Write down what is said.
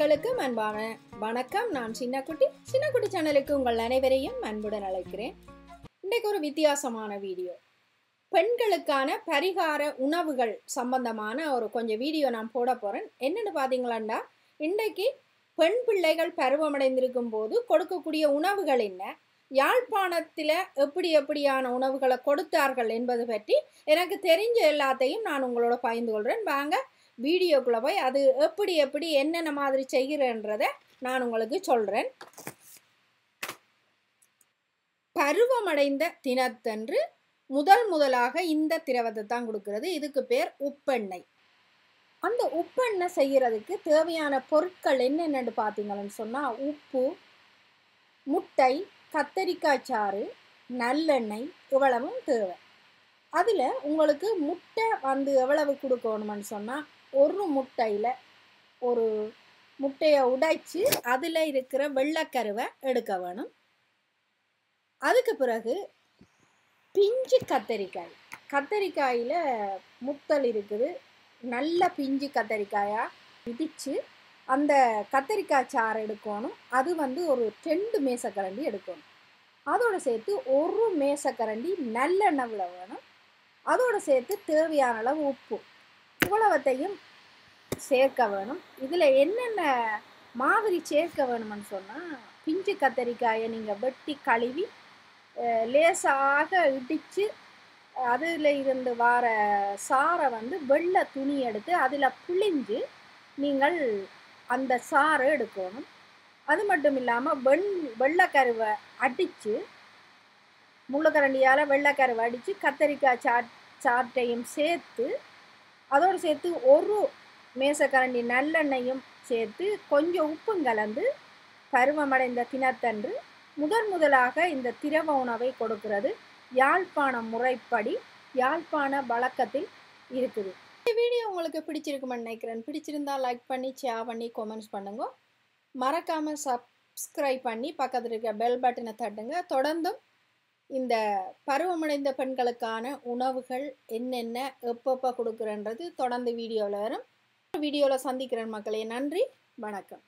உறவுகளுக்கு அன்பான வணக்கம். நான் சின்னக்குட்டி சேனலுக்கு உங்கள் அனைவரையும் அன்புடன் அழைக்கிறேன். இன்றைக்கு ஒரு வித்தியாசமான வீடியோ, பெண்களுக்கான பரிகார உணவுகள் சம்பந்தமான ஒரு கொஞ்சம் வீடியோ நான் போட போறேன். என்னன்னு பாத்தீங்களாண்டா, இன்றைக்கு பெண் பிள்ளைகள் பருவமடைந்திருக்கும் போது கொடுக்கக்கூடிய உணவுகள் என்ன, யாழ்ப்பாணத்தில் எப்படியான உணவுகளை கொடுத்தார்கள் என்பது பற்றி எனக்கு தெரிஞ்ச எல்லாத்தையும் நான் உங்களோட பகிர்ந்து கொள்கிறேன். வாங்க வீடியோக்குள்ளே போய் அது எப்படி என்னென்ன மாதிரி செய்கிறேன்றதை நான் உங்களுக்கு சொல்கிறேன். பருவமடைந்த தினத்தன்று முதலாக இந்த திரவத்தை தான் கொடுக்கிறது. இதுக்கு பேர் உப்பெண்ணெய். அந்த உப்பெண்ணெய் செய்கிறதுக்கு தேவையான பொருட்கள் என்னென்னு பார்த்தீங்கன்னு சொன்னால், உப்பு, முட்டை, கத்தரிக்காய் சாறு, நல்லெண்ணெய் இவ்வளவும் தேவை. அதில் உங்களுக்கு முட்டை எவ்வளவு கொடுக்கணும்னு சொன்னால், ஒரு முட்டையில் ஒரு முட்டையை உடைச்சி அதில் இருக்கிற வெள்ளைக்கருவை எடுக்க வேணும். அதுக்கு பிறகு பிஞ்சு கத்தரிக்காயில் முத்தல் இருக்குது, நல்ல பிஞ்சு கத்தரிக்காயாக இடித்து அந்த கத்தரிக்காய் சாறு எடுக்கணும். அது ஒரு 2 மேசக்கரண்டி எடுக்கணும். அதோடு சேர்த்து 1 மேசக்கரண்டி நல்லெண்ணெய் வேணும். அதோடு சேர்த்து தேவையான அளவு உப்பு இவ்வளவத்தையும் சேர்க்க வேணும். இதில் என்னென்ன மாதிரி சேர்க்க வேணும்னு சொன்னால், பிஞ்சு கத்தரிக்காயை நீங்கள் வெட்டி கழுவி லேசாக இடித்து அதில் இருந்து வர சாறை வெள்ளை துணி எடுத்து அதில் புழிஞ்சு நீங்கள் அந்த சாறை எடுக்கணும். அது மட்டும் இல்லாமல் வெள்ளைக்கருவை அடித்து, முள்ளுக்கரண்டியால் வெள்ளைக்கருவை அடித்து கத்தரிக்காய் சாற்றையும் சேர்த்து, அதோடு சேர்த்து 1 மேசக்கரண்டி நல்லெண்ணெயும் சேர்த்து கொஞ்சம் உப்பும் கலந்து பருவமடைந்த தினத்தன்று முதலாக இந்த திரவ உணவை கொடுக்கிறது யாழ்ப்பாண முறைப்படி, யாழ்ப்பாண வழக்கத்தில் இருக்குது. இந்த வீடியோ உங்களுக்கு பிடிச்சிருக்குமென்னு நினைக்கிறேன். பிடிச்சிருந்தா லைக் பண்ணி, ஷேர் பண்ணி, கமெண்ட்ஸ் பண்ணுங்க. மறக்காமல் சப்ஸ்கிரைப் பண்ணி பக்கத்தில் இருக்க பெல் பட்டனை தட்டுங்க. தொடர்ந்தும் இந்த பருவமடைந்த பெண்களுக்கான உணவுகள் என்னென்ன எப்பப்போ கொடுக்குறன்றது தொடர்ந்து வீடியோவில் வரும். வீடியோவில் சந்திக்கிறேன் மக்களே. நன்றி, வணக்கம்.